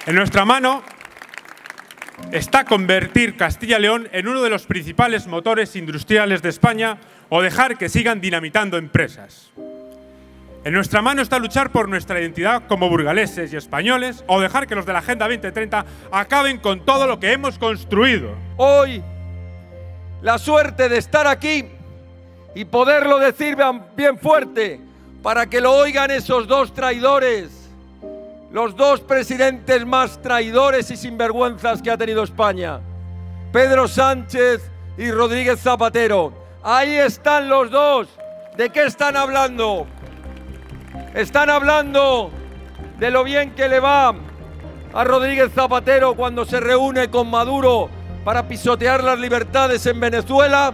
En nuestra mano está convertir Castilla y León en uno de los principales motores industriales de España o dejar que sigan dinamitando empresas. En nuestra mano está luchar por nuestra identidad como burgaleses y españoles o dejar que los de la Agenda 2030 acaben con todo lo que hemos construido. Hoy, la suerte de estar aquí y poderlo decir bien fuerte para que lo oigan esos dos traidores, los dos presidentes más traidores y sinvergüenzas que ha tenido España, Pedro Sánchez y Rodríguez Zapatero. Ahí están los dos. ¿De qué están hablando? Están hablando de lo bien que le va a Rodríguez Zapatero cuando se reúne con Maduro para pisotear las libertades en Venezuela.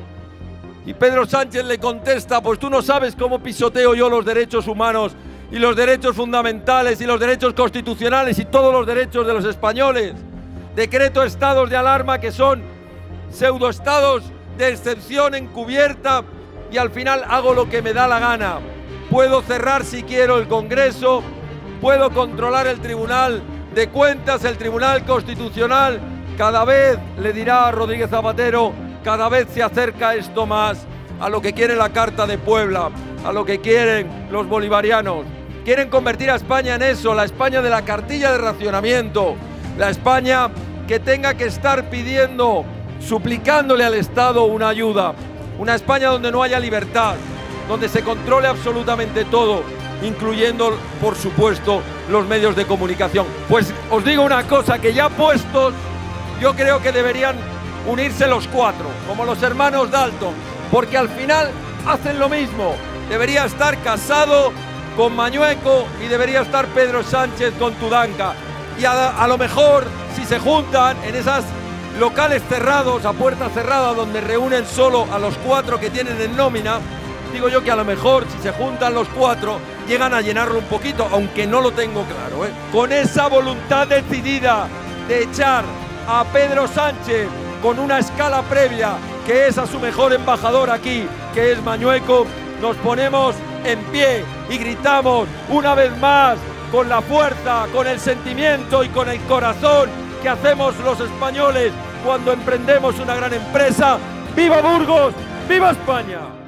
Y Pedro Sánchez le contesta: pues tú no sabes cómo pisoteo yo los derechos humanos y los derechos fundamentales y los derechos constitucionales y todos los derechos de los españoles. Decreto estados de alarma que son pseudoestados de excepción encubierta y al final hago lo que me da la gana. Puedo cerrar si quiero el Congreso, puedo controlar el Tribunal de Cuentas, el Tribunal Constitucional. Cada vez, le dirá a Rodríguez Zapatero, cada vez se acerca esto más a lo que quiere la Carta de Puebla, a lo que quieren los bolivarianos. Quieren convertir a España en eso, la España de la cartilla de racionamiento, la España que tenga que estar pidiendo, suplicándole al Estado una ayuda, una España donde no haya libertad, donde se controle absolutamente todo, incluyendo, por supuesto, los medios de comunicación. Pues os digo una cosa, que ya puestos, yo creo que deberían unirse los cuatro, como los hermanos Dalton, porque al final hacen lo mismo. Debería estar Casado con Mañueco y debería estar Pedro Sánchez con Tudanca. Y a lo mejor, si se juntan en esas locales cerrados, a puerta cerrada, donde reúnen solo a los cuatro que tienen en nómina, digo yo que a lo mejor, si se juntan los cuatro, llegan a llenarlo un poquito, aunque no lo tengo claro, ¿eh? Con esa voluntad decidida de echar a Pedro Sánchez con una escala previa, que es a su mejor embajador aquí, que es Mañueco, nos ponemos en pie y gritamos una vez más, con la fuerza, con el sentimiento y con el corazón que hacemos los españoles cuando emprendemos una gran empresa. ¡Viva Burgos! ¡Viva España!